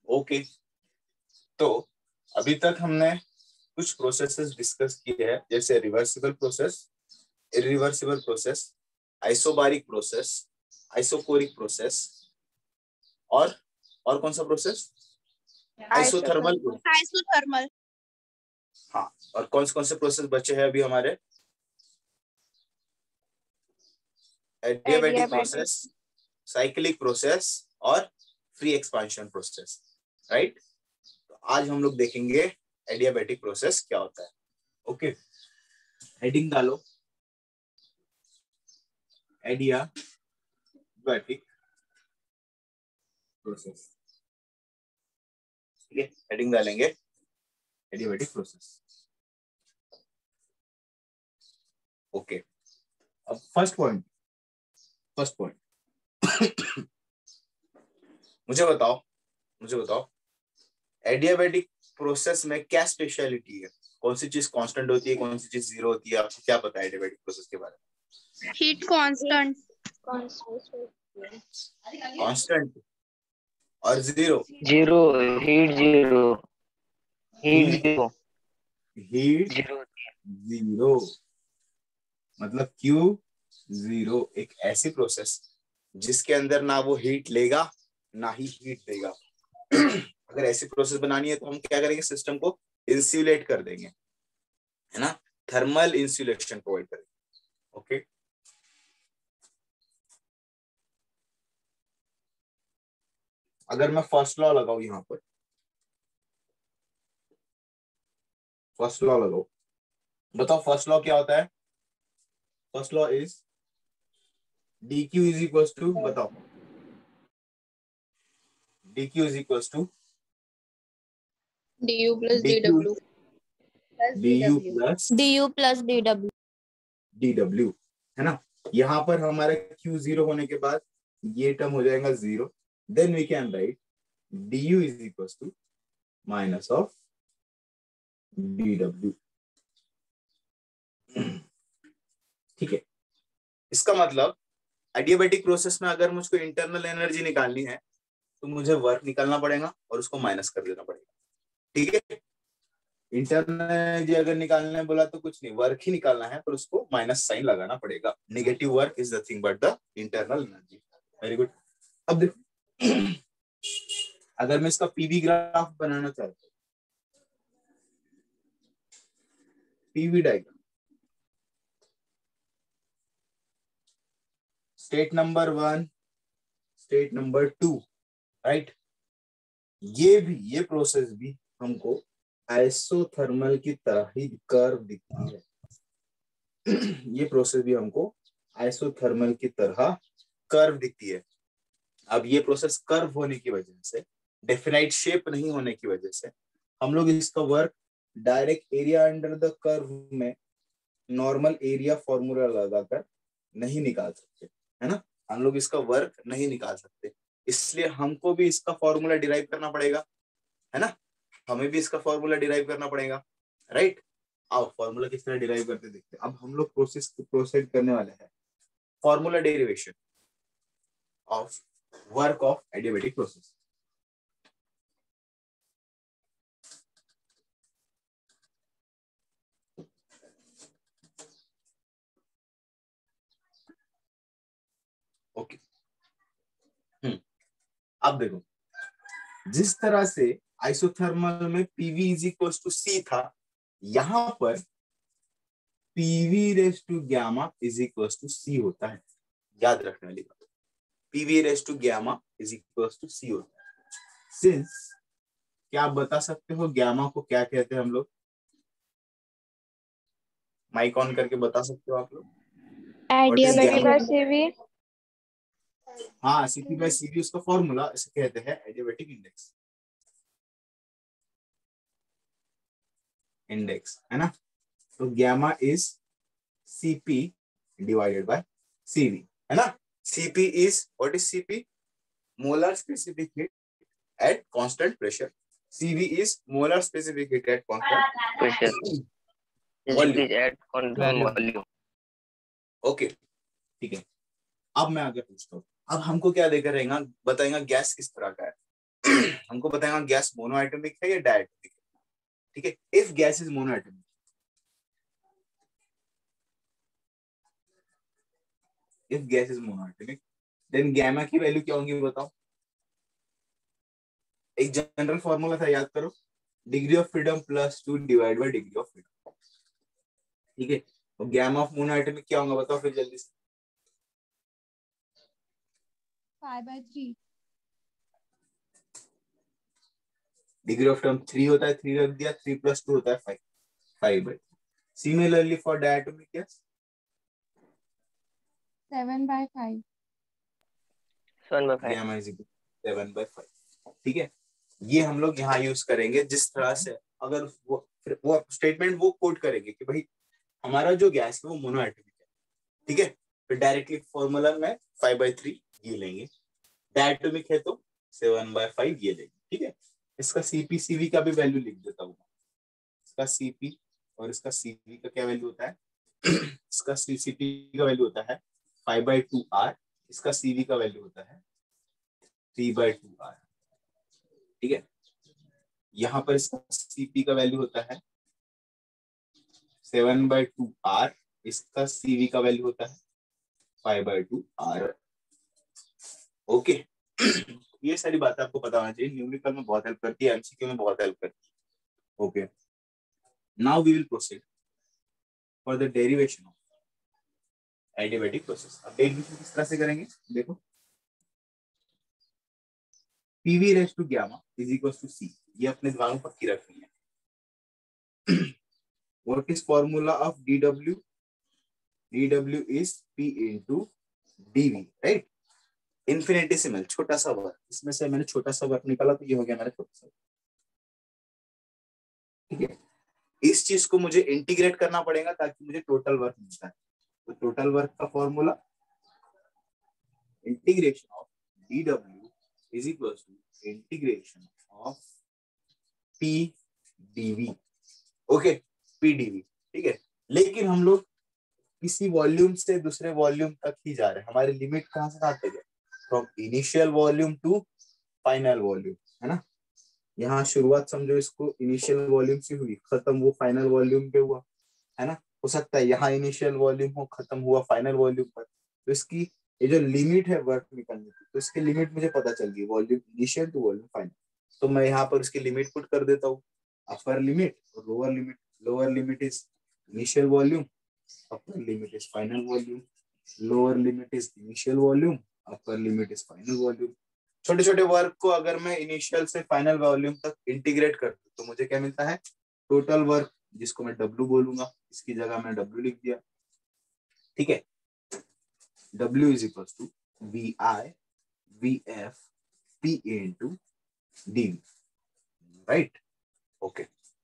Okay, तो अभी तक हमने कुछ प्रोसेसेस डिस्कस किए हैं, जैसे reversible process, irreversible process, isobaric process, isochoric process, और कौन सा प्रोसेस? Isothermal process. आइसोथर्मल। हाँ, और कौन से प्रोसेस बचे हैं अभी हमारे? एडियाबैटिक प्रोसेस, साइक्लिक प्रोसेस और फ्री एक्सपांशन प्रोसेस, राइट? तो आज हम लोग देखेंगे एडियाबैटिक प्रोसेस क्या होता है। ओके, हेडिंग डालो, एडियाबैटिक प्रोसेस। ठीक है, हेडिंग डालेंगे एडियाबैटिक प्रोसेस। ओके, अब फर्स्ट पॉइंट मुझे बताओ एडियाबैटिक प्रोसेस में क्या स्पेशलिटी है? कौन सी चीज कांस्टेंट होती है, कौन सी चीज जीरो होती है? आपको क्या पता है एडियाबैटिक प्रोसेस के बारे में? हीट कांस्टेंट और zero zero, heat zero, heat zero, heat zero. Zero मतलब क्यू जीरो एक ऐसी प्रोसेस जिसके अंदर ना वो हीट लेगा ना ही हीट देगा। अगर ऐसी प्रोसेस बनानी है तो हम क्या करेंगे? सिस्टम को इंसुलेट कर देंगे, है ना, थर्मल इंसुलेशन प्रोवाइड करेंगे। ओके, अगर मैं फर्स्ट लॉ लगाऊं यहां पर, फर्स्ट लॉ लगाओ, बताओ फर्स्ट लॉ क्या होता है? First law is dq is equals to, बताओ dq is equals to du plus dw plus dw, है ना। यहाँ पर हमारा q जीरो होने के बाद ये टर्म हो जाएगा zero, then we can write du is equals to minus of dw। ठीक है, इसका मतलब एडियाबैटिक प्रोसेस में अगर मुझको इंटरनल एनर्जी निकालनी है तो मुझे वर्क निकालना पड़ेगा और उसको माइनस कर देना पड़ेगा। ठीक है, इंटरनल एनर्जी अगर निकालने बोला तो कुछ नहीं, वर्क ही निकालना है, पर उसको माइनस साइन लगाना पड़ेगा। Negative work is nothing but the internal energy. Very good. अब देखो, अगर मैं इसका पीवी ग्राफ बनाना चाहता हूँ, PV diagram, state number 1, state number 2, right, ये प्रोसेस भी हमको आइसोथर्मल की तरह ही कर्व दिखती है। ये प्रोसेस भी हमको आइसोथर्मल की तरह कर्व दिखती है। अब ये प्रोसेस कर्व होने की वजह से, डेफिनाइट शेप नहीं होने की वजह से, हम लोग इसका work direct area under the curve में नॉर्मल एरिया फॉर्मूला लगाकर नहीं निकाल सकते, है ना। हम लोग इसका वर्क नहीं निकाल सकते, इसलिए हमको भी इसका फॉर्मूला डिराइव करना पड़ेगा, है ना। हमें भी इसका फॉर्मूला डिराइव करना पड़ेगा, राइट। आओ फॉर्मूला किस तरह डिराइव करते देखते हैं। अब हम लोग प्रोसीड करने वाले हैं formula derivation of work of adiabatic process. Okay, अब देखो, जिस तरह से आइसोथर्मल में PV is equal to C था, यहां पर PV raise to gamma is equal to C होता है। याद रखने वाली बात, PV raise to gamma is equal to C होता है। सिंस, क्या आप बता सकते हो गैमा को क्या कहते हैं हम लोग? माइक ऑन करके बता सकते हो आप लोग? हाँ, सीपी बाय सीवी उसका फॉर्मूला, इसे कहते हैं एडियाबैटिक इंडेक्स, है ना। तो gamma is CP divided by CV, है ना। CP is, what is CP? Molar specific heat at constant pressure. CV is molar specific heat at constant pressure, volume. Okay, ठीक है। अब मैं आगे पूछता हूँ, अब हमको क्या देकर रहेगा, बताएगा गैस किस तरह का है। हमको बताएगा गैस मोनोएटॉमिक है या डायटोमिक है। ठीक है, if gas is monoatomic, if gas is monoatomic then gamma की वैल्यू क्या होंगी बताओ। एक जनरल फॉर्मूला था, याद करो, degree of freedom plus 2 divide by degree of freedom. ठीक है, तो गैमा ऑफ मोनोएटॉमिक क्या होगा बताओ फिर जल्दी से। 5/3। डिग्री ऑफ फ्रीडम 3 होता है, 3 रख दिया, 3 प्लस 2 होता है 5, 5/3। Similarly for diatomic gas 7/5। 7/5। Gamma is equal 7/5। ठीक है, ये हम लोग यहाँ यूज करेंगे जिस तरह से, अगर वो स्टेटमेंट वो कोट करेंगे कि भाई हमारा जो गैस है वो मोनोएटॉमिक है। ठीक है, फिर डायरेक्टली फॉर्मूला में 5/3 ये लेंगे, डायटोमिक है तो 7/5 ये लेंगे। ठीक है, इसका सीपी सीवी का भी वैल्यू लिख देता हूँ। इसका सीपी और इसका सीवी का क्या वैल्यू होता है। इसका सीपी का वैल्यू होता है 5/2R, इसका सीवी का वैल्यू होता है 3/2R। ठीक है, यहाँ पर इसका सीपी का वैल्यू होता है 7/2R, इसका सीवी का वैल्यू होता है 5/2R। ओके, ये सारी बातें आपको पता होना चाहिए, न्यूमेरिकल में बहुत हेल्प करती है, एमसीक्यू में बहुत हेल्प करती है। Okay, now we will proceed for the derivation of adiabatic process. अब डेरिवेशन किस तरह से करेंगे देखो, PV raise to gamma is equal to C, ये अपने दिमाग में पक्की रखनी है। What is formula of DW, DW is P into DV, right. Infinitesimal छोटा सा वर्क, इसमें से मैंने छोटा सा वर्क निकाला तो ये हो गया मेरा छोटा सा। ठीक है, इस चीज को मुझे इंटीग्रेट करना पड़ेगा ताकि मुझे टोटल वर्क मिलता है। तो टोटल वर्क का formula integration of dw is equal to integration of p dv। Okay, p dv। ठीक है, लेकिन हम लोग किसी वॉल्यूम से दूसरे वॉल्यूम तक ही जा रहे हैं, हमारी लिमिट कहां से कहां तक है, from initial volume to final volume, है ना। यहाँ शुरुआत समझो इसको इनिशियल वॉल्यूम से हुई, खत्म वो फाइनल वॉल्यूम पे हुआ, है ना। हो सकता है यहाँ इनिशियल वॉल्यूम हो, खत्म हुआ फाइनल वॉल्यूम पर। तो इसकी ये जो लिमिट है वर्क निकालने की, तो इसकी लिमिट मुझे पता चल गई, volume initial to volume final. तो मैं यहाँ पर उसकी लिमिट पुट कर देता हूँ, अपर लिमिट और lower limit. Lower limit is initial volume, upper limit is final volume. Lower limit is initial volume, upper limit is final volume. छोटे छोटे वर्क को अगर मैं इनिशियल से फाइनल वॉल्यूम तक इंटीग्रेट कर दूं तो मुझे क्या मिलता है, टोटल वर्क, जिसको मैं W बोलूंगा, इसकी जगह मैं W लिख दिया। ठीक है, W is equal to VI VF PA into DV, right. Okay,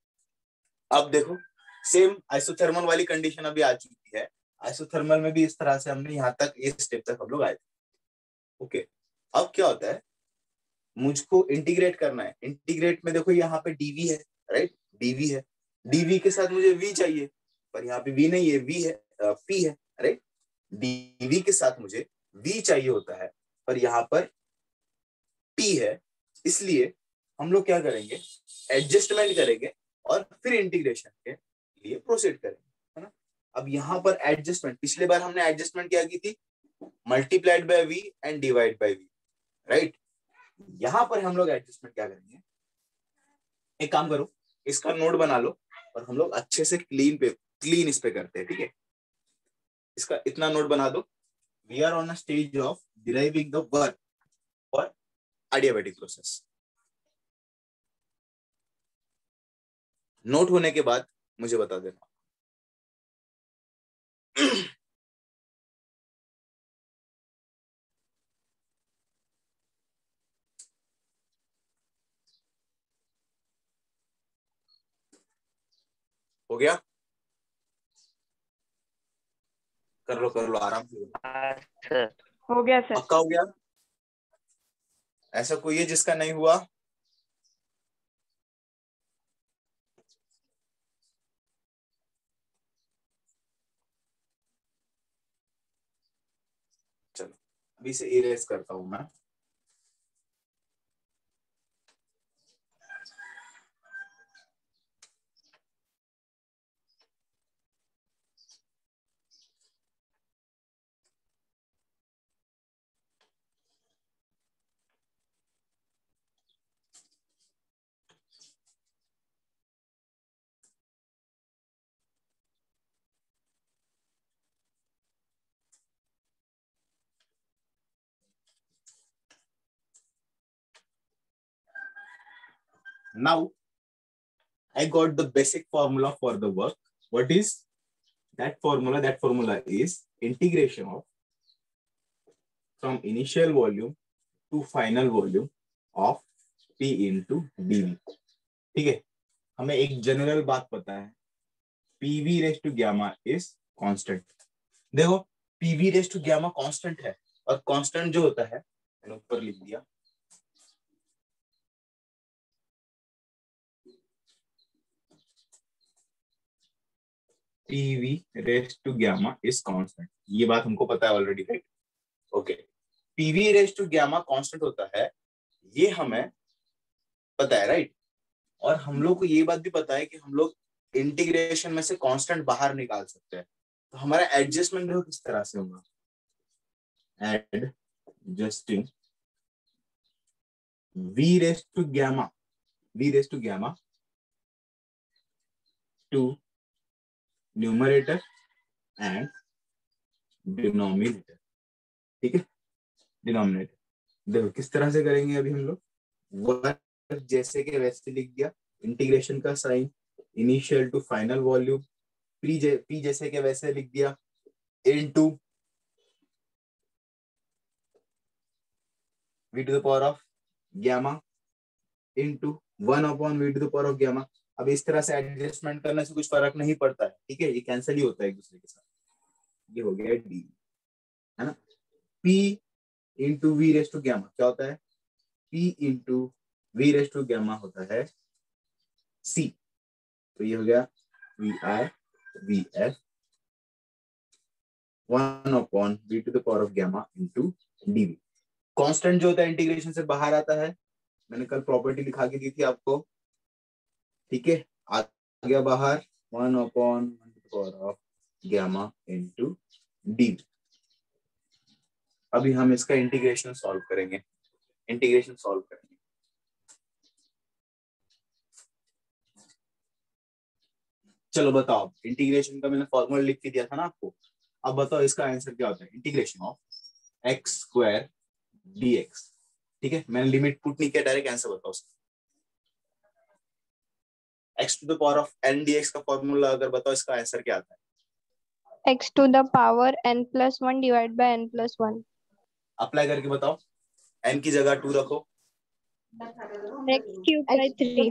अब देखो सेम आइसोथर्मल वाली कंडीशन अभी आ चुकी है। आइसोथर्मल में भी इस तरह से हमने यहाँ तक इस स्टेप तक हम लोग आए थे। ओके, अब क्या होता है, मुझको इंटीग्रेट करना है। इंटीग्रेट में देखो यहाँ पे डीवी है, राइट, डीवी है, डीवी के साथ मुझे वी चाहिए, पर यहाँ पे वी नहीं है, वी है, पी है, राइट। डीवी के साथ मुझे वी चाहिए होता है, पर यहाँ पर पी है, इसलिए हम लोग क्या करेंगे, एडजस्टमेंट करेंगे और फिर इंटीग्रेशन के लिए प्रोसीड करेंगे, है ना। अब यहाँ पर एडजस्टमेंट, पिछले बार हमने एडजस्टमेंट क्या की थी, multiplied by V and divide by V, right. यहां पर हम लोग एडजस्टमेंट क्या करेंगे, एक काम करो, इसका नोट बना लो और हम लोग अच्छे से क्लीन इस पे करते हैं। ठीक है, इसका इतना नोट बना दो, we are on a stage of deriving the work for adiabatic process. Note होने के बाद मुझे बता देना। हो गया, कर लो आराम से। हाँ सर। हो गया सर। पक्का हो गया, ऐसा कोई है जिसका नहीं हुआ। चलो अभी से इरेज करता हूं मैं। Now I got the basic formula for the work. What is that formula? That formula is integration of from initial volume to final volume of P into dV. ठीक है, हमें एक जनरल बात पता है, PV raise to gamma is constant. देखो PV raise to gamma constant है, और कांस्टेंट जो होता है मैंने ऊपर लिख दिया, PV raise to gamma is constant. ये बात हमको पता है already, right? Okay, PV raise to gamma constant होता है, ये हमें पता है, राइट? और हम लोग को ये बात भी पता है कि हम लोग इंटीग्रेशन में से कांस्टेंट बाहर निकाल सकते हैं. तो हमारा एडजस्टमेंट देखो किस तरह से होगा. Adjusting V raise to gamma to numerator and denominator. ठीक है, डिनोमिनेटर देखो किस तरह से करेंगे. अभी हम लोग वन जैसे के वैसे लिख दिया, इंटीग्रेशन का sign, initial to final volume, P जैसे के वैसे लिख दिया, into v to the power of gamma into 1 v to the power of gamma. अब इस तरह से एडजस्टमेंट करने से कुछ फर्क नहीं पड़ता है, ठीक है, ये कैंसिल ही होता है एक दूसरे के साथ. ये हो गया डी, है ना. p into V raise to gamma क्या होता है? p into V raise to gamma होता है c. तो ये हो गया वी आई वी एफ 1 v to the power of gamma into D. Constant जो होता है इंटीग्रेशन से बाहर आता है, मैंने कल प्रॉपर्टी लिखा के दी थी आपको, ठीक है, आ गया बाहर 1 power of gamma into D. अभी हम इसका इंटीग्रेशन सॉल्व करेंगे. चलो बताओ, इंटीग्रेशन का मैंने फॉर्मूला लिख के दिया था ना आपको. अब बताओ इसका आंसर क्या होता है? Integration of X square dx. ठीक है, मैंने लिमिट पुट नहीं किया, डायरेक्ट आंसर बताओ उसका. x to the power of n dx का फॉर्मूला अगर बताओ, इसका आंसर क्या आता है? x to the power n plus 1 divided by n plus 1. Apply करके बताओ. n की जगह 2 रखो. x cube by 3.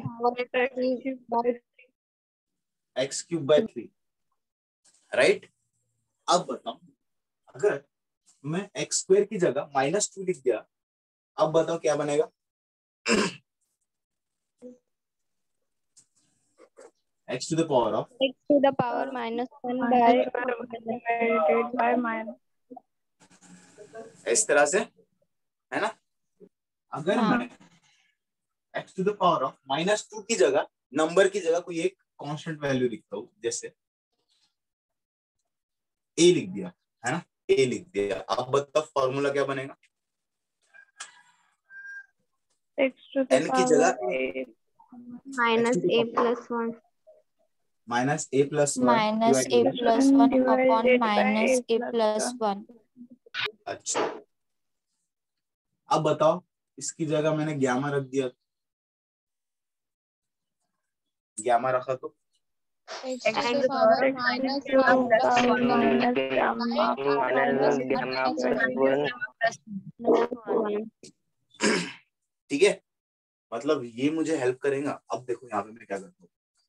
x cube by 3, right. अब बताओ अगर मैं x स्क्वायर की जगह -2 लिख दिया, अब बताओ क्या बनेगा? x to the power of x to the power minus 1 by minus. इस तरह से, है ना. अगर मैं x to the power of -2 की जगह, नंबर की जगह कोई एक कांस्टेंट वैल्यू लिखता हूँ, जैसे a लिख दिया, है ना, a लिख दिया. अब बताओ फॉर्मूला क्या बनेगा? x to the n की जगह minus a plus 1. Minus a plus 1 minus a plus 1 upon minus a plus 1. अच्छा, अब बताओ इसकी जगह मैंने गैमा रख दिया, गैमा रखा तो X to the power minus 1 plus 1 ठीक है, मतलब ये मुझे हेल्प करेगा. अब देखो यहाँ पे मैं क्या करता हूँ,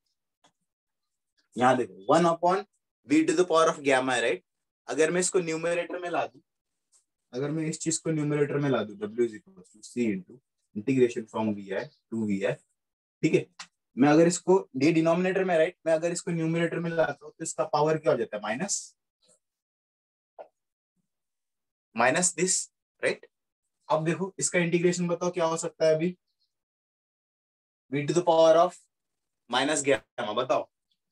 यहाँ देखो 1/v to the power of gamma है, राइट. अगर मैं इसको न्यूमरेटर में ला दूं, अगर मैं इस चीज को न्यूमरेटर में ला दूं, w = c into integration from vi to vf. ठीक है, मैं अगर इसको ये डिनोमिनेटर में, राइट, मैं अगर इसको न्यूमरेटर में लाता हूँ तो इसका पावर क्या हो जाता है? Minus this, right. अब देखो इसका इंटीग्रेशन बताओ क्या हो सकता है अभी? v to the power of minus gamma, बताओ.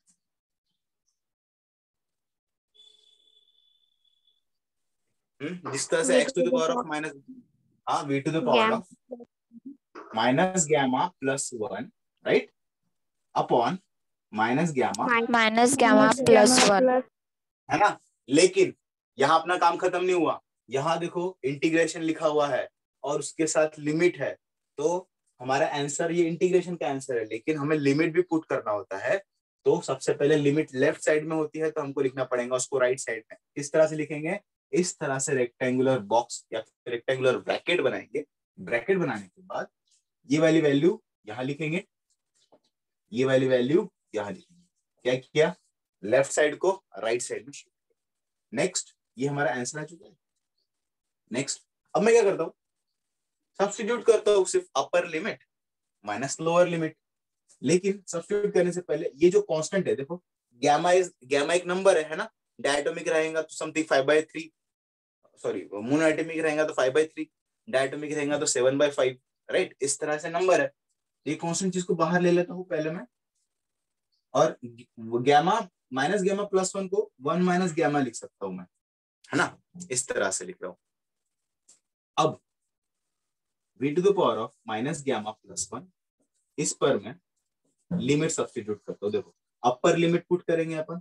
जिस तरह से x to the power of minus, हाँ, v to the power of minus gamma plus 1, right, upon minus gamma plus 1. है ना. लेकिन यहाँ अपना काम खत्म नहीं हुआ. यहाँ देखो इंटीग्रेशन लिखा हुआ है और उसके साथ लिमिट है, तो हमारा आंसर ये इंटीग्रेशन का आंसर है, लेकिन हमें लिमिट भी पुट करना होता है। तो सबसे पहले लिमिट लेफ्ट साइड में होती है, तो हमको लिखना पड़ेगा उसको राइट साइड में। किस तरह से लिखेंगे? इस तरह से रेक्टेंगुलर बॉक्स या रेक्टेंगुलर ब्रैकेट बनाएंगे। ब्रैकेट बनाने के बाद ये वाली वैल्यू यहाँ लिखेंगे, ये वाली वैल्यू यहाँ लिखेंगे। क्या किया? लेफ्ट साइड को राइट साइड में शिफ्ट। नेक्स्ट, ये हमारा आंसर आ चुका है। नेक्स्ट, अब मैं क्या करता हूँ? सब्स्टिट्यूट करता हूँ सिर्फ upper limit minus lower limit. लेकिन सब्स्टिट्यूट करने से पहले ये जो कांस्टेंट है, देखो गैमा एक नंबर है ना। डायटोमिक रहेगा तो समथिंग 5/3, सॉरी मोनोएटॉमिक रहेगा तो 5/3, डायटोमिक रहेगा तो 7/5, राइट? इस तरह से नंबर है। ये कांस्टेंट चीज को बाहर ले लेता हूँ पहले मैं, और गैमा माइनस गैमा प्लस 1 को 1 माइनस गैमा लिख सकता हूं मैं, है ना? इस तरह से लिख रहा हूं। अब v to the power of minus gamma plus 1, इस पर मैं लिमिट सब्स्टिट्यूट करता हूं। देखो अपर लिमिट पुट करेंगे अपन,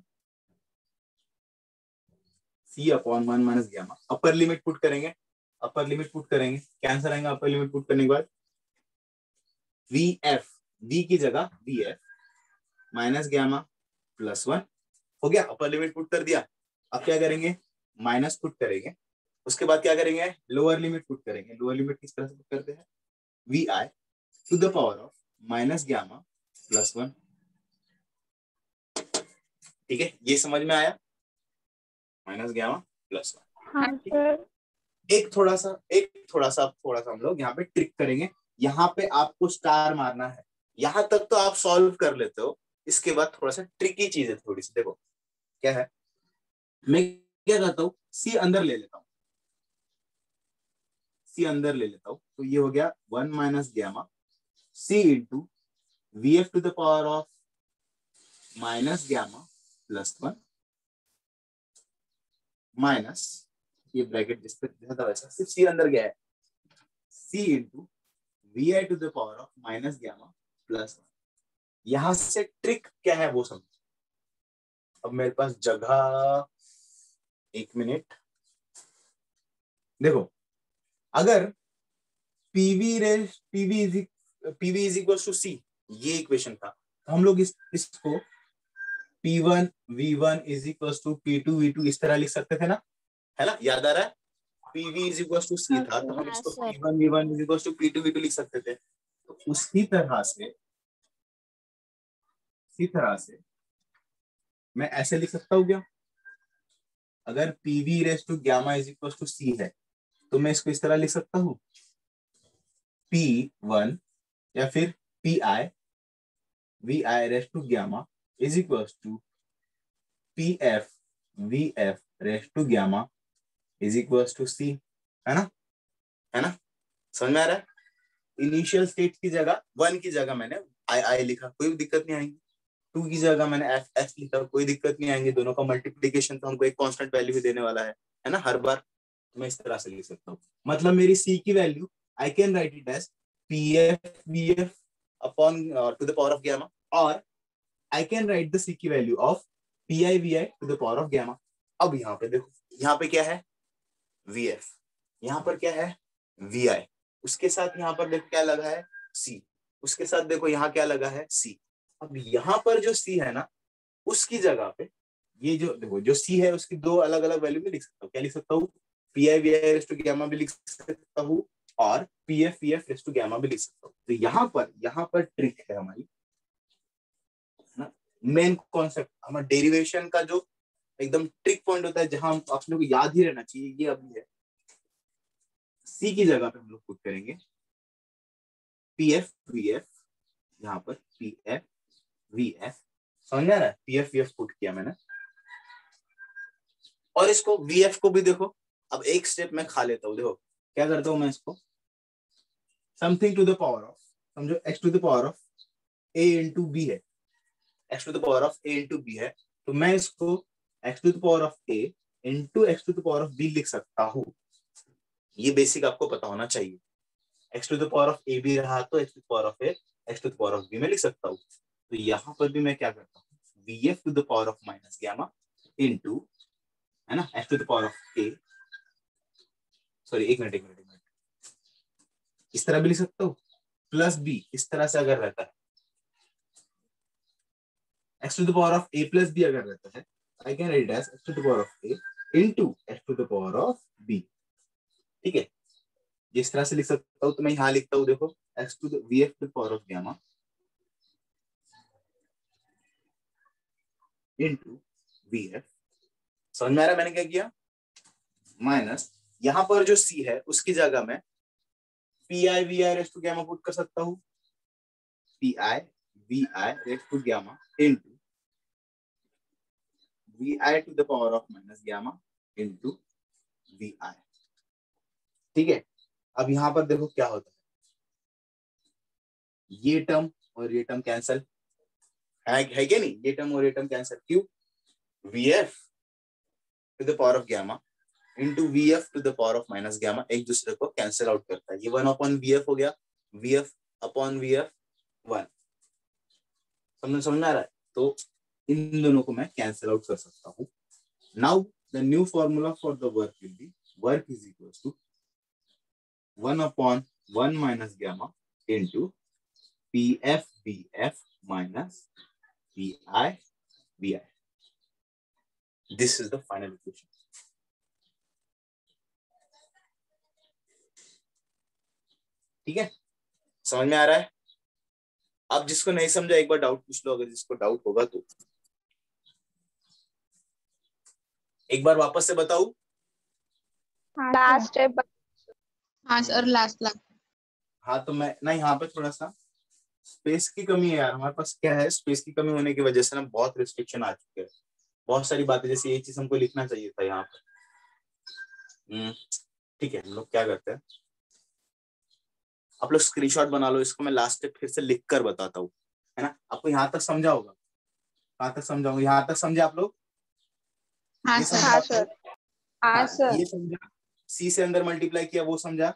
c upon 1 minus gamma. Upper limit put करेंगे, अपर लिमिट पुट करेंगे, क्या आंसर आएगा अपर लिमिट पुट करने के बाद? vf, v की जगह vf माइनस गैमा प्लस 1 हो गया। अपर लिमिट पुट कर दिया। अब क्या करेंगे? माइनस पुट करेंगे। उसके बाद क्या करेंगे? लोअर लिमिट पुट करेंगे। लोअर लिमिट किस तरह से पुट करते हैं? vi to the power of minus gamma plus 1। ठीक है, ये समझ में आया? Minus gamma plus 1। हाँ सर। एक थोड़ा सा हम लोग यहाँ पे ट्रिक करेंगे। यहाँ पे आपको स्टार मारना है। यहाँ तक तो आप सॉल्व कर लेते हो, इसके बाद थोड़ा सा ट्रिकी चीज है थोड़ी सी। देखो क्या है, मैं क्या करता हूँ, सी अंदर ले लेता हूँ, सी अंदर ले लेता हूँ। तो ये हो गया 1 minus gamma C into V F to the power of minus gamma plus 1 minus, ये ब्रैकेट जिस पर था वैसा सिर्फ सी अंदर गया है, C into V I to the power of minus gamma plus 1। यहां से ट्रिक क्या है वो समझो। अब मेरे पास जगह, एक मिनट, देखो अगर PV is equal to C, ये इक्वेशन था, तो हम लोग इसको P1 V1 is equal to P2 V2 इस तरह लिख सकते थे ना, है ना? याद आ रहा है? PV is equal to C था, तो हम हाँ इसको sir. P1 V1 is equal to P2 V2 लिख सकते थे। तो उसी तरह से मैं ऐसे लिख सकता हूँ क्या? अगर PV raise to gamma is equal to C है, तो मैं इसको इस तरह लिख सकता हूँ, P1 या फिर PI VI raise to gamma is equal to PF VF raise to gamma is equal to C, है ना? है ना? समझ में आ रहा है? इनिशियल स्टेट की जगह 1 की जगह मैंने आई लिखा, कोई दिक्कत नहीं आएगी। 2 की जगह मैंने एफ लिखा, कोई दिक्कत नहीं आएंगे। दोनों का मल्टीप्लीकेशन तो हमको एक कांस्टेंट वैल्यू भी देने वाला है ना? हर बार मैं इस तरह से लिख सकता हूँ। मतलब मेरी सी की value I can write it as P F V F upon to the power of gamma, और I can write the C की value of P I V I to the power of gamma. अब यहाँ पे देखो, यहाँ पे क्या है? वी एफ, यहाँ पर क्या है? वी आई, उसके साथ यहाँ पर देखो क्या लगा है? सी, उसके साथ देखो यहाँ क्या लगा है? सी। अब यहाँ पर जो सी है ना, उसकी जगह पे ये जो देखो जो सी है उसकी दो अलग अलग वैल्यू भी लिख सकता हूँ। क्या लिख सकता हूँ? P I V I raise to gamma भी लिख सकता हूँ, और P F V F raise to gamma भी लिख सकता हूँ। तो यहाँ पर ट्रिक है हमारी, ना? मेन कॉन्सेप्ट हमारा डेरिवेशन का जो एकदम ट्रिक पॉइंट होता है, जहां आप लोग को याद ही रहना चाहिए, ये अभी है। सी की जगह पे हम लोग पुट करेंगे पी एफ वी एफ, यहाँ पर पी एफ वी एफ, समझ में आ रहा है? P F V F put किया मैंने, और इसको वी एफ को भी देखो, अब एक स्टेप मैं खा लेता हूँ। देखो क्या करता हूँ मैं, इसको something to the power of, समझो X to the power of A into B है, X to the power of A into B है, तो मैं इसको X to the power of A into X to the power of B लिख सकता हूँ। ये बेसिक आपको पता होना चाहिए। X to the power of A भी रहा तो X to the power of A X to the power of B में लिख सकता हूँ। तो यहाँ पर भी मैं क्या करता हूँ, V F to the power of minus gamma into, है ना, X to the power of A, sorry एक मिनट, इस तरह भी लिख सकता हूँ, प्लस बी इस तरह से अगर रहता है, x to the power of a plus b अगर रहता है, I can write it as x to the power of a into x to the power of b. ठीक है, इस तरह से लिख सकता हूं। तो मैं यहां लिखता हूं, देखो x to the vf to the power of gamma into vf। समझ में आ रहा है मैंने क्या किया? माइनस यहां पर जो c है उसकी जगह में pi vi raised to gamma put कर सकता हूं, pi vi raised to gamma into vi to the power of minus gamma into vi। ठीक है, अब यहां पर देखो क्या होता है, ये टर्म और ये टर्म कैंसल है क्या नहीं? ये टर्म और ये टर्म कैंसल, क्यों? vf to the power of gamma into vf to the power of minus gamma एक दूसरे को कैंसिल आउट करता है। ये 1 अपॉन vf हो गया, vf अपॉन vf 1। समझ में आ रहा है? तो इन दोनों को मैं कैंसिल आउट कर सकता हूँ। Now the new formula for the work will be work is equal to 1 upon 1 minus gamma into pf bf minus pi vi। This is the final equation। ठीक है, समझ में आ रहा है? अब जिसको नहीं समझा एक बार डाउट पूछ लो, अगर जिसको डाउट होगा तो एक बार वापस से बताऊं। Last step. हाँ सर, लास्ट। हाँ तो मैं ना यहाँ पे थोड़ा सा स्पेस की कमी है यार हमारे पास। क्या है, स्पेस की कमी होने की वजह से ना बहुत रिस्ट्रिक्शन आ चुके हैं, बहुत सारी बातें, जैसे ये चीज हमको लिखना चाहिए था यहाँ पे। ठीक है, हम लोग क्या करते हैं, आप लोग स्क्रीनशॉट बना लो इसको, मैं लास्ट स्टेप फिर से लिख कर बताता हूँ, है ना? आपको यहाँ तक समझा होगा? कहाँ तक समझाऊंगा? यहाँ तक समझे आप लोग? हाँ ये सर। समझा हाँ आप सर। लोग? हाँ सर। ये समझा? सी से अंदर मल्टीप्लाई किया वो समझा?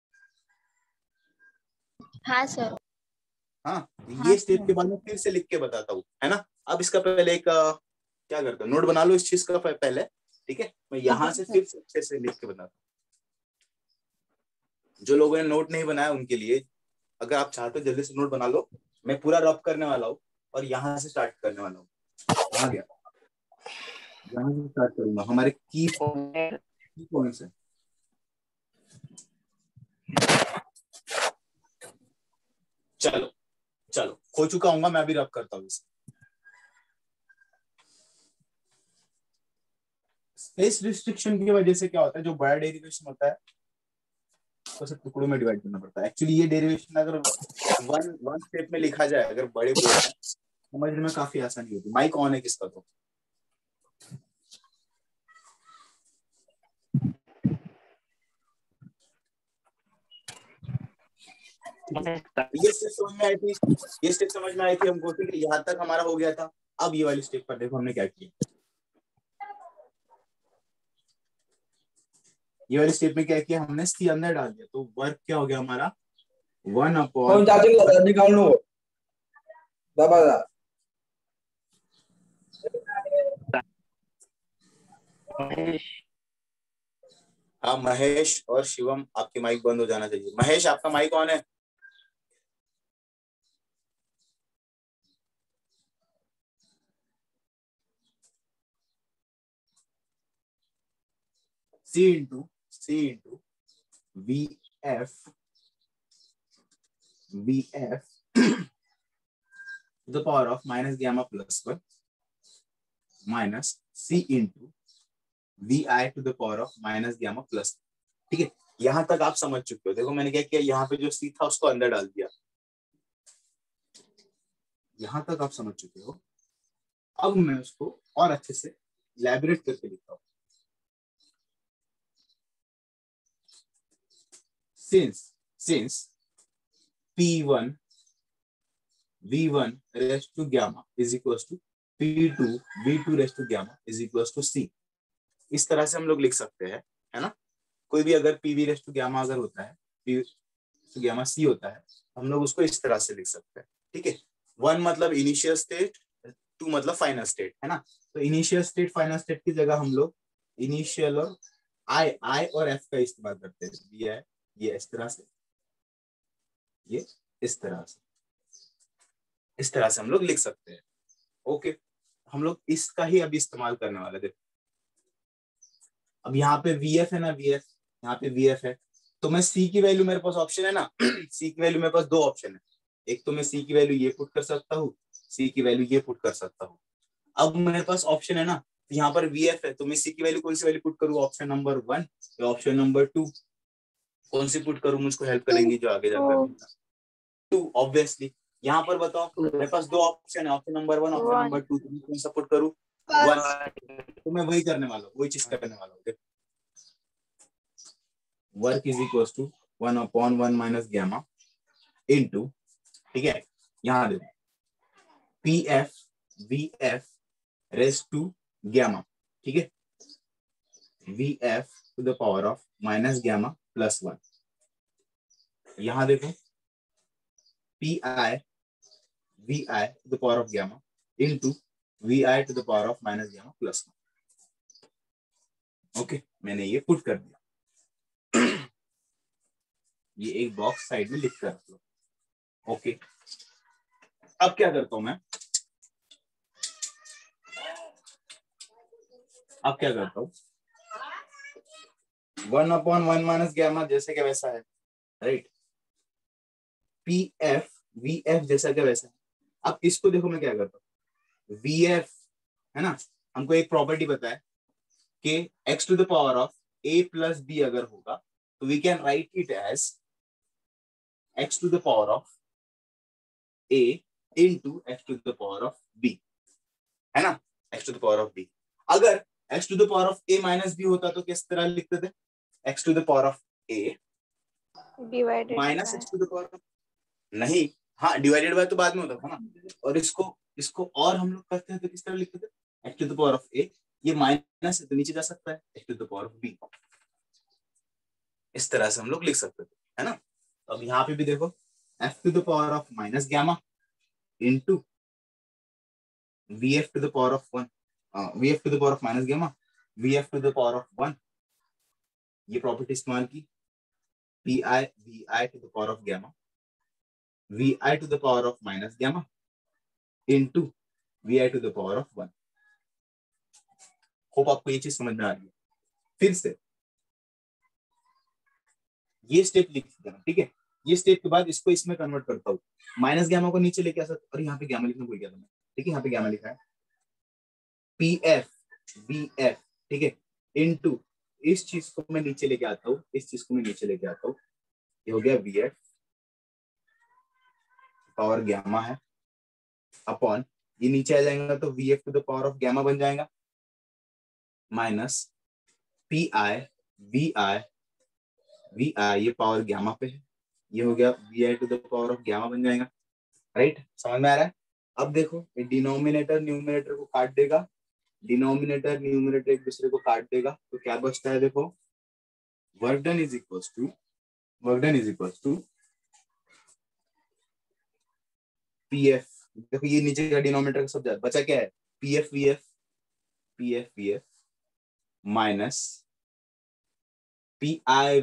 हाँ सर। हाँ, हाँ ये स्टेप सर। के बाद में फिर से लिख के बताता हूँ, है ना? अब इसका पहले एक क्या करता हूँ, नोट बना लो इस चीज का पहले। ठीक है, मैं यहाँ से फिर से अच्छे से लिख के बताता हूँ। जो लोगों ने नोट नहीं बनाया उनके लिए, अगर आप चाहते हो जल्दी से नोट बना लो। मैं पूरा रफ करने वाला हूँ और यहाँ से स्टार्ट करने वाला हूँ। कहाँ गया? यहाँ से स्टार्ट करूंगा, हमारे की पॉइंट्स है। चलो चलो, हो चुका हूँ मैं, अभी रफ करता हूँ इसे। स्पेस रिस्ट्रिक्शन की वजह से क्या होता है, जो बड़ा डेरिवेशन होता है उसे टुकड़ों में डिवाइड करना पड़ता है। एक्चुअली ये डेरिवेशन अगर वन स्टेप में लिखा जाए, अगर बड़े बोर्ड में, समझने में काफी आसानी होती है। माइक ऑन है किसका? तो ये स्टेप समझ में आई थी? ये स्टेप समझ में आई थी हमको? ठीक है, यहाँ तक हमारा हो गया था। अब ये वाली स्टेप पर देखो हमने क्या किया। ये वाली स्टेप में क्या किया हमने, सी अंदर डाल दिया, तो वर्क क्या हो गया हमारा, 1 अपॉन निकाल लो हाँ महेश और शिवम, आपके माइक बंद हो जाना चाहिए। महेश आपका माइक ऑन है? C into VF to the power of minus gamma plus 1 minus C into VI to the power of minus gamma plus। ठीक है, यहां तक आप समझ चुके हो। देखो मैंने क्या किया, यहाँ पे जो C था उसको अंदर डाल दिया। यहां तक आप समझ चुके हो। अब मैं उसको और अच्छे से इलैबोरेट करके लिखता हूं। since P1 V1 raised to gamma is equals to P2 V2 raised to gamma is equals to C। इस तरह से हम लोग लिख सकते हैं, है ना? कोई भी अगर PV raised to gamma अगर होता है, P to gamma C होता है, हम लोग उसको इस तरह से लिख सकते हैं। ठीक है, 1 मतलब इनिशियल स्टेट, 2 मतलब फाइनल स्टेट, है ना? तो इनिशियल स्टेट फाइनल स्टेट की जगह हम लोग इनिशियल और I और F का इस्तेमाल करते हैं। ये इस तरह से, ये इस तरह से हम लोग लिख सकते हैं। ओके, हम लोग इसका ही अभी इस्तेमाल करने वाले थे। अब यहाँ पे VF है ना, VF यहाँ पे VF है, तो मैं C की वैल्यू, मेरे पास ऑप्शन है ना C की वैल्यू मेरे पास दो ऑप्शन है, एक तो मैं C की वैल्यू ये पुट कर सकता हूँ, C की वैल्यू ये पुट कर सकता हूँ। अब मेरे पास ऑप्शन है ना, यहाँ पर VF है, तो मैं C की वैल्यू कौन सी वैल्यू पुट करूँ, ऑप्शन नंबर 1 या ऑप्शन नंबर 2, कौन सी पुट करूँ, मुझको हेल्प करेंगी जो आगे जाकर 2 ऑब्वियसली। यहाँ पर बताओ मेरे पास दो ऑप्शन है, ऑप्शन नंबर 1 ऑप्शन नंबर 2, तो मैं कौन सा पुट करूँ, 1। तो मैं वही करने वाला हूँ, वही चीज करने वाला हूँ। Work is equal to 1/1 minus gamma into, ठीक है, यहाँ देखो PF VF raise to gamma, ठीक है, VF to the power of minus gamma plus 1। यहाँ देखो PI VI to the power of gamma into VI to the power of minus gamma plus 1। Okay, मैंने ये पुट कर दिया। ये एक बॉक्स साइड में लिख कर रख लो। ओके, अब क्या करता हूं मैं, अब क्या करता हूं, 1/1 माइनस गैमा जैसे क्या वैसा है, राइट, PF VF जैसा क्या वैसा है। अब इसको देखो मैं क्या करता हूँ, VF है ना, हमको एक प्रॉपर्टी पता है कि x to the power of a plus b अगर होगा तो we can write it as x to the power of a into x to the power of b, है ना, x to the power of b। अगर x to the power of a minus b होता तो किस तरह लिखते थे, x to the power of a divided minus by, x to the power of, नहीं, हाँ डिवाइडेड बाय तो बाद में होता था ना, और इसको और हम लोग करते हैं तो किस तरह लिखते थे, x to the power of a, ये माइनस है तो नीचे जा सकता है x to the power of b, इस तरह से हम लोग लिख सकते थे, है ना। अब यहाँ पे भी देखो f to the power of minus gamma into vf to the power of 1, vf to the power of minus gamma vf to the power of 1, ये प्रॉपर्टी इस्तेमाल की, pi vi to the power of gamma vi to the power of minus gamma into vi to the power of 1। Hope आपको ये चीज समझ में आ रही है। फिर से ये स्टेप लिख देना, ठीक है, ये स्टेप के बाद इसको इसमें कन्वर्ट करता हूँ, माइनस गैमा को नीचे लेके आ सकता, और यहाँ पे गैमा लिखना भूल गया था मैं, ठीक है, यहाँ पे गैमा लिखा है PF VF, ठीक है, इनटू इस चीज को मैं नीचे लेके आता हूँ, इस चीज को मैं नीचे लेके आता हूँ, ये हो गया VF पावर गैमा है अपॉन, ये नीचे आ जाएगा तो VF to the power of gamma बन जाएगा, माइनस PI VI ये पावर गैमा पे है, ये हो गया VI to the power of gamma बन जाएगा, राइट, समझ में आ रहा है। अब देखो डिनोमिनेटर न्यूमरेटर को काट देगा, डिनोमिनेटर न्यूमरेटर एक दूसरे को काट देगा, तो क्या बचता है, देखो work done is equals to PF, देखो ये नीचे का डिनोमिनेटर का सब जाता, बचा क्या है, PF VF minus PI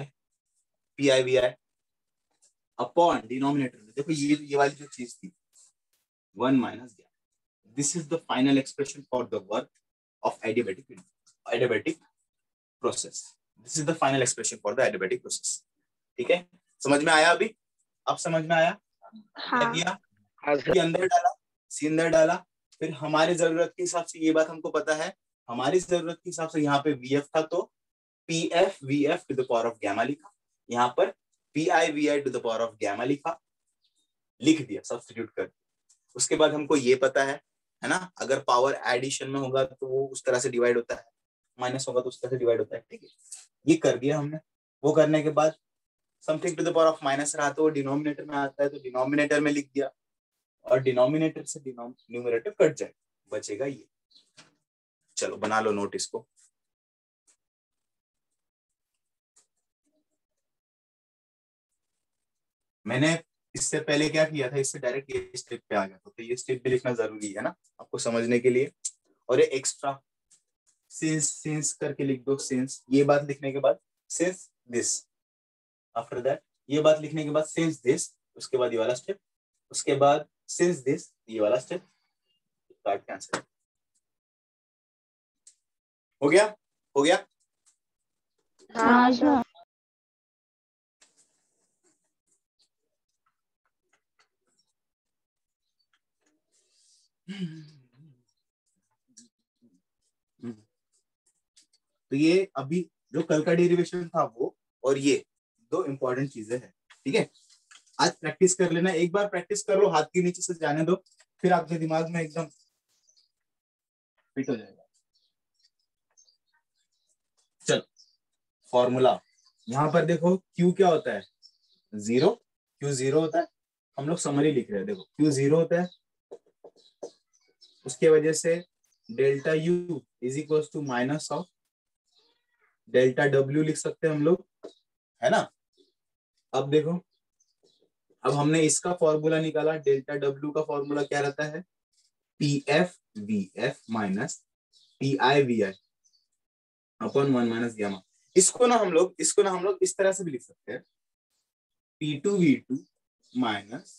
VI upon denominator में, देखो ये वाली जो चीज थी 1 minus gamma, this is the final expression for the work of adiabatic process, this is the final expression for the adiabatic process, ठीक है, समझ में आया अभी, अब समझ में आया, क्या किया, सी अंदर डाला, फिर हमारी जरूरत के हिसाब से, ये बात हमको पता है, हमारी जरूरत के हिसाब से यहाँ पे VF था तो PF VF to the power of gamma लिखा, यहाँ पर PI VI to the power of gamma लिख दिया, सब्स्टिट्यूट कर दिया। उसके बाद हमको ये पता है ना, अगर पावर एडिशन में होगा तो वो उस तरह से डिवाइड होता है, माइनस होगा तो उस तरह से डिवाइड होता है, ठीक है, ये कर दिया हमने। वो करने के बाद something to the power of minus रहा तो डिनोमिनेटर में आता है तो डिनोमिनेटर में लिख दिया, और डिनोमिनेटर से न्यूमरेटर कट जाए, बचेगा ये। चलो बना लो नोट इसको, मैंने इससे पहले क्या किया था, इससे डायरेक्ट ये स्टेप पे आ गया था, तो ये स्टेप भी लिखना जरूरी है ना आपको समझने के लिए, और ये एक्स्ट्रा सिंस करके लिख दो, सिंस, ये बात लिखने के बाद सिंस दिस, आफ्टर दैट ये बात लिखने के बाद सिंस दिस, उसके बाद ये वाला स्टेप, उसके बाद सिंस दिस ये वाला स्टेप, पार्ट कैंसिल। हो गया, हो गया। हाँ सर। तो ये अभी जो कल का डेरिवेशन था वो, और ये दो इंपॉर्टेंट चीजें हैं, ठीक है। आज प्रैक्टिस कर लेना, एक बार प्रैक्टिस कर लो, हाथ के नीचे से जाने दो, फिर आपके दिमाग में एकदम फिट हो जाएगा। चल, फॉर्मूला यहां पर देखो, Q क्या होता है, 0, Q 0 होता है। हम लोग समरी लिख रहे हैं, देखो Q 0 होता है, उसके वजह से delta U is equal to minus of delta W लिख सकते हैं हम लोग, है ना। अब देखो, अब हमने इसका फॉर्मूला निकाला, डेल्टा W का फॉर्मूला क्या रहता है, PF VF minus PI VI upon 1 minus gamma. इसको ना हम लोग इस तरह से भी लिख सकते हैं, P2 V2 minus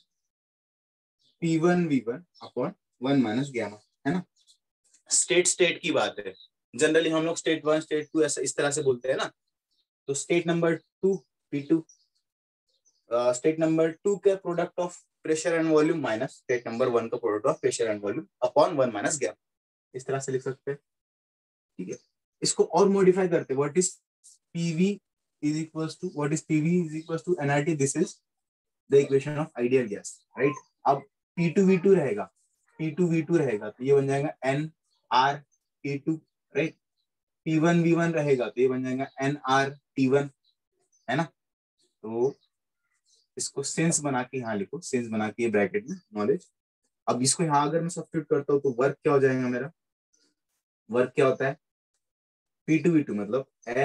P1 V1 upon 1 minus gamma, है ना। स्टेट की बात है, जनरली हम लोग स्टेट 1 स्टेट 2 ऐसा इस तरह से बोलते हैं ना। तो state number 2 P2, state number 2 का product of pressure and volume minus state number 1 का product of pressure and volume upon 1 minus gap, इस तरह से लिख सकते हैं, ठीक है। इसको और मॉडिफाई करते हैं, what is PV is equals to nRT, this is the equation of ideal gas, right. अब P2 V2 रहेगा, तो ये बन जाएगा nRT2, राइट। P1 V1 रहेगा तो ये बन जाएगा nRT1, है ना। तो इसको सेंस बना के यहाँ लिखो, सेंस बना के ब्रैकेट में नॉलेज। अब इसको यहाँ अगर मैं सब्स्टिट्यूट करता हूँ तो वर्क क्या हो जाएगा मेरा, वर्क क्या होता है, P2 V2 मतलब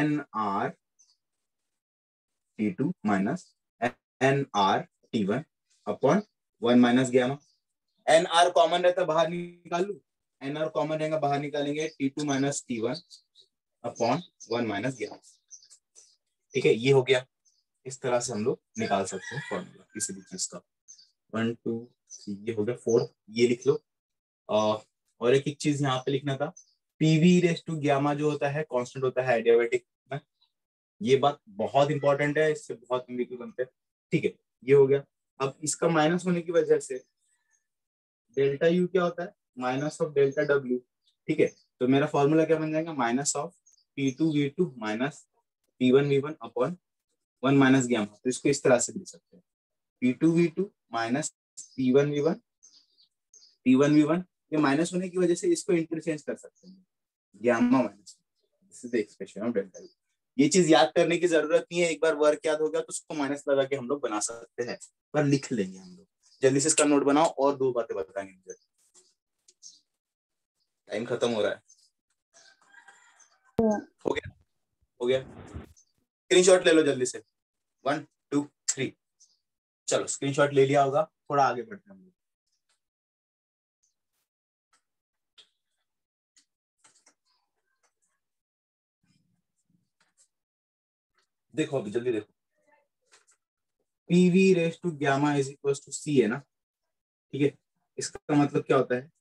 nRT2 minus nRT1 upon 1 minus gamma. nR common रहता है, बाहर निकाल लू, nR कॉमन रहेगा, बाहर निकालेंगे T2 minus T1 upon 1 minus gamma, ठीक है। ये हो गया, इस तरह से हम लोग निकाल सकते हैं फॉर्मूला किसी भी चीज का। 1 2 3 ये हो गया, 4 ये लिख लो। और एक चीज यहाँ पे लिखना था, PV रेस टू गामा जो होता है कांस्टेंट होता है एडियाबेटिक में, ये बात बहुत इंपॉर्टेंट है, इससे बहुत एमसीक्यू बनते हैं, ठीक है। ये हो गया। अब इसका माइनस होने की वजह से डेल्टा U क्या होता है, माइनस ऑफ डेल्टा W, ठीक है। तो मेरा फॉर्मूला क्या बन जाएगा, minus of P2 V2 minus P1 V1 upon 1 minus gamma. तो इसको इस तरह से लिख सकते हैं, P2 V2 minus P1 V1, ये माइनस होने की वजह से इसको इंटरचेंज कर सकते हैं, gamma minus, this is the expression of delta U। ये चीज याद करने की जरूरत नहीं है, एक बार वर्क याद हो गया तो उसको माइनस लगा के हम लोग बना सकते हैं, पर लिख लेंगे हम लोग। जल्दी से इसका नोट बनाओ, और दो बातें बताएंगे मुझे, टाइम खत्म हो रहा है। हो गया, हो गया। स्क्रीनशॉट ले लो जल्दी से, 1 2 3। चलो स्क्रीनशॉट ले लिया होगा, थोड़ा आगे बढ़ते हैं हम लोग। देखो अभी जल्दी देखो, PV raise to gamma is equal to C है ना, ठीक है। इसका मतलब क्या होता है,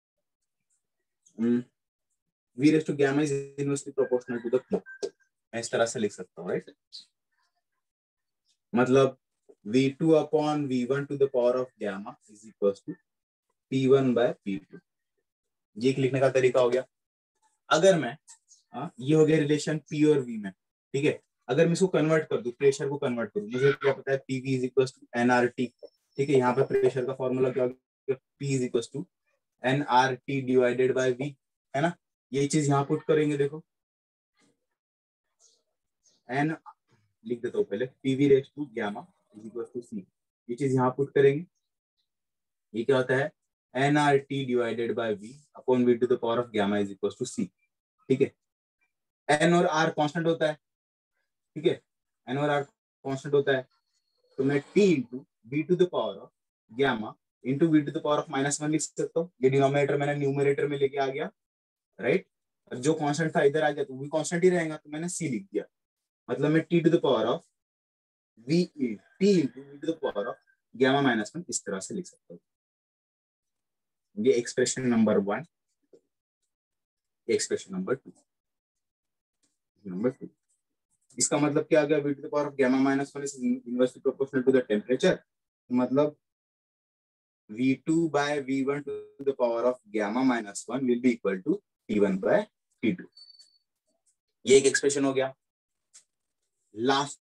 V raise to gamma is inversely proportional to the P, मैं इस तरह से लिख सकता हूँ, राइट। मतलब V2 upon V1 to the power of gamma is equal to P1 by P2, ये लिखने का तरीका हो गया। अगर मैं ये हो गया रिलेशन P और V में, ठीक है। अगर मैं इसको कन्वर्ट कर दूं, प्रेशर को कन्वर्ट करूं, मुझे क्या पता है PV is equal to nRT, ठीक है। यहाँ पे प्रेशर का फॉर्मूला क्या होगा, P is equal to nRT divided by V, है ना। ये चीज यहाँ पुट करेंगे, देखो n लिख देता हूँ पहले, PV raise to gamma is equal to C, ये चीज यहाँ पुट करेंगे, ये क्या होता है nRT divided by V upon V to the power of gamma is equal to C, ठीक है। n और r कांस्टेंट होता है, ठीक है, n और r कांस्टेंट होता है, तो मैं t into V to the power of gamma into V to the power of -1 लिख सकता हूँ। ये डिनोमिनेटर मैंने न्यूमरेटर में लेके आ गया, राइट। जो कांस्टेंट था इधर आ गया तो वो भी कांस्टेंट ही रहेगा, तो मैंने c लिख दिया। मतलब मैं t to the power of V T into V to the power of gamma minus 1 इस तरह से लिख सकते हो। ये एक्सप्रेशन नंबर 1, एक्सप्रेशन नंबर 2। इसका मतलब क्या आ गया, V to the power of gamma minus 1 is inversely proportional to the temperature, मतलब V2 by V1 to the power of gamma minus 1 will be equal to T1 by T2। ये एक expression हो गया। लास्ट